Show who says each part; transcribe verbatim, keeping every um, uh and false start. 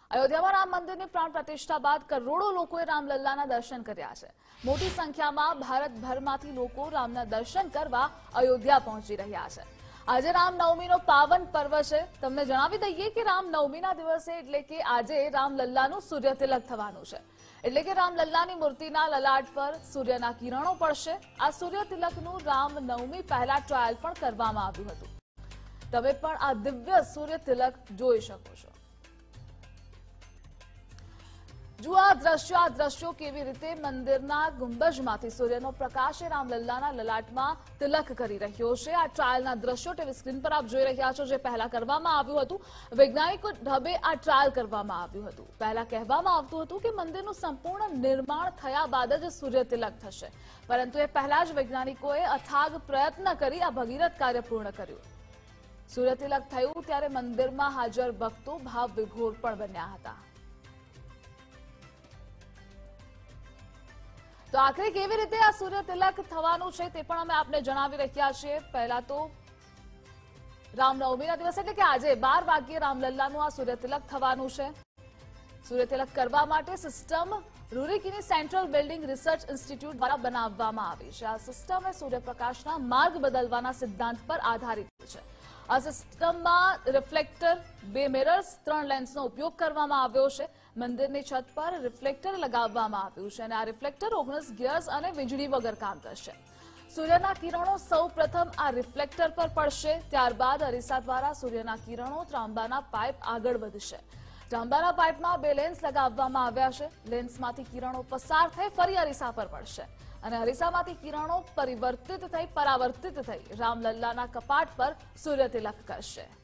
Speaker 1: અયોધ્યામાં રામ મંદિરની પ્રાણ પ્રતિષ્ઠા બાદ કરોડો લોકોએ રામલલ્લાના દર્શન કર્યા છે। મોટી સંખ્યામાં ભારતભરમાંથી લોકો રામના દર્શન કરવા અયોધ્યા પહોંચી રહ્યા છે। આજે રામનવમીનો પાવન પર્વ છે। તમને જણાવી દઈએ કે રામનવમીના દિવસે એટલે કે આજે રામલલ્લાનું સૂર્ય તિલક થવાનું છે। એટલે કે રામલલ્લાની મૂર્તિના લલાટ પર સૂર્યના કિરણો પડશે। આ સૂર્ય તિલકનું રામનવમી પહેલા ટ્રાયલ પણ કરવામાં આવ્યું હતું। તમે પણ આ દિવ્ય સૂર્ય તિલક જોઈ શકો છો। જો આ દ્રશ્યો આ દ્રશ્યો કેવી રીતે મંદિરના ગુંબજમાંથી સૂર્યનો પ્રકાશ રામલલ્લાના લલાટમાં તિલક કરી રહ્યો છે। આ ટ્રાયલના દ્રશ્યો ટીવી સ્ક્રીન પર આપ જોઈ રહ્યા છો, જે પહેલા કરવામાં આવ્યું હતું। વૈજ્ઞાનિકો ઢબે આ ટ્રાયલ કરવામાં આવ્યું હતું। પહેલા કહેવામાં આવતું હતું કે મંદિરનું સંપૂર્ણ નિર્માણ થયા બાદ જ સૂર્ય તિલક થશે, પરંતુ એ પહેલા જ વૈજ્ઞાનિકોએ અથાગ પ્રયત્ન કરી આ ભગીરથ કાર્ય પૂર્ણ કર્યું। સૂર્ય તિલક થયું ત્યારે મંદિરમાં હાજર ભક્તો ભાવ વિભોર પણ બન્યા હતા। તો આખરે કેવી રીતે આ સૂર્ય તિલક થવાનું છે તે પણ અમે આપને જણાવી રહ્યા છીએ। પહેલા તો રામનવમીના દિવસે એટલે કે આજે બાર વાગ્યે રામલલ્લાનું આ સૂર્ય તિલક થવાનું છે। સૂર્ય તિલક કરવા માટે સિસ્ટમ રૂરકીની સેન્ટ્રલ બિલ્ડિંગ રિસર્ચ ઇન્સ્ટિટ્યૂટ દ્વારા બનાવવામાં આવી છે। આ સિસ્ટમ એ સૂર્યપ્રકાશના માર્ગ બદલવાના સિદ્ધાંત પર આધારિત છે। આ સિસ્ટમમાં રિફ્લેક્ટર, બે મિરર્સ, ત્રણ લેન્સનો ઉપયોગ કરવામાં આવ્યો છે। મંદિરની છત પર રિફ્લેક્ટર લગાવવામાં આવ્યું છે અને આ રિફ્લેક્ટર ઓગણીસ ગિયર્સ અને વીજળી વગર કામ કરશે। સૂર્યના કિરણો સૌ પ્રથમ આ રિફ્લેક્ટર પર પડશે, ત્યારબાદ અરીસા દ્વારા સૂર્યના કિરણો ત્રાંબાના પાઇપ આગળ વધશે। ત્રાંબાના પાઇપમાં બે લેન્સ લગાવવામાં આવ્યા છે। લેન્સમાંથી કિરણો પસાર થઈ ફરી અરીસા પર પડશે અને અરીસામાંથી કિરણો પરિવર્તિત થઈ પરાવર્તિત થઈ રામલલ્લાના કપાટ પર સૂર્ય તિલક કરશે।